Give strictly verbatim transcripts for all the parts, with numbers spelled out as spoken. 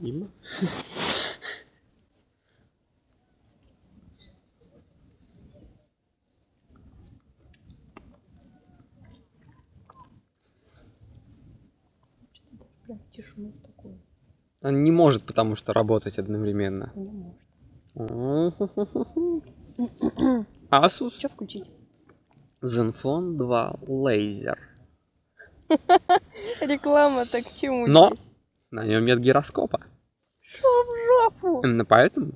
Спасибо. Прям тишину такую. Он не может, потому что работать одновременно. Не может. Asus Что включить? Zenfone два Laser. Реклама-то к чему Но здесь? на нем нет гироскопа. Шо в жопу? Именно поэтому...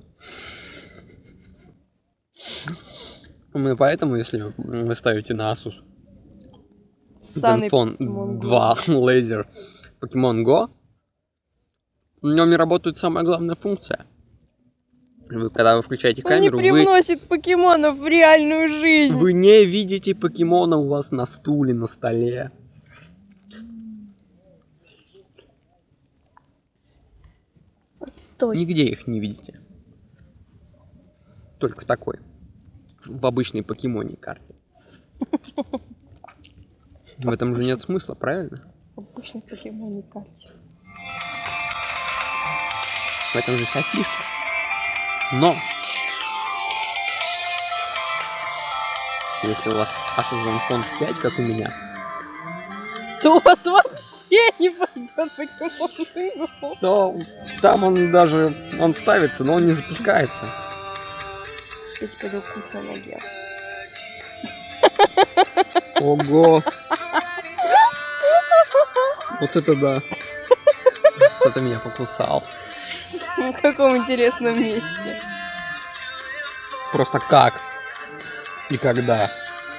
Именно поэтому, если вы ставите на Asus Zenfone два Laser Pokemon Go, в нем не работает самая главная функция. Вы, когда вы включаете камеру, Он не привносит вы... покемонов в реальную жизнь. Вы не видите покемона у вас на стуле, на столе. Отстой. Нигде их не видите. Только такой. В обычной покемоне карте. В этом же нет смысла, правильно? В обычной покемоне карте. В этом же вся фишка. Но если у вас Asus Zenfone пять, как у меня, то у вас вообще не пойдет покемон Go. То там он даже он ставится, но он не запускается. Я теперь вкусно ноги. Ого! Вот это да! Кто-то меня покусал. В каком интересном месте. Просто как? И когда?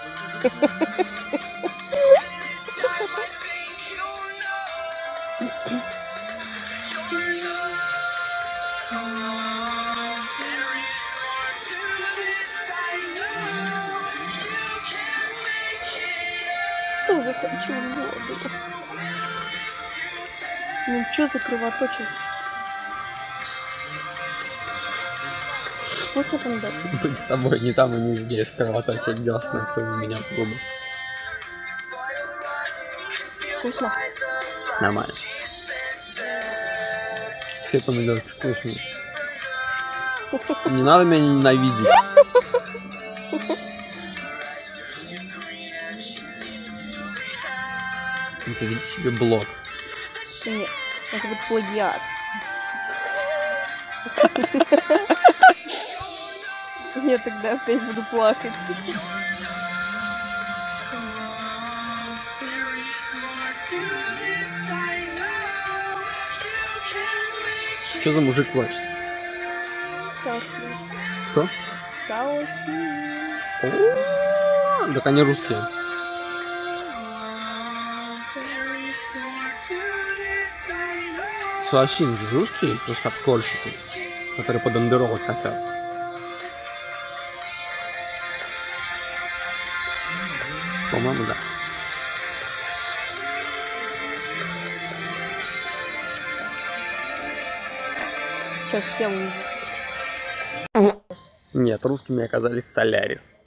Тоже хочу воду. Ну чё за кровоточие? Вкусно помидор? Быть с тобой не там и не здесь. Кровоточие десна целый меня в губы. Вкусно? Нормально. Все помидорки вкусные. Не надо меня ненавидеть. Заведи себе блог. Нет, это будет плагиат. Я тогда опять буду плакать. Что за мужик плачет? Сауси. Кто? Сауси. О, так они русские. Суасин же русский, просто кольщики, которые под андеролог косят. По-моему, да. Все, все уже. Нет, русскими оказались Солярис.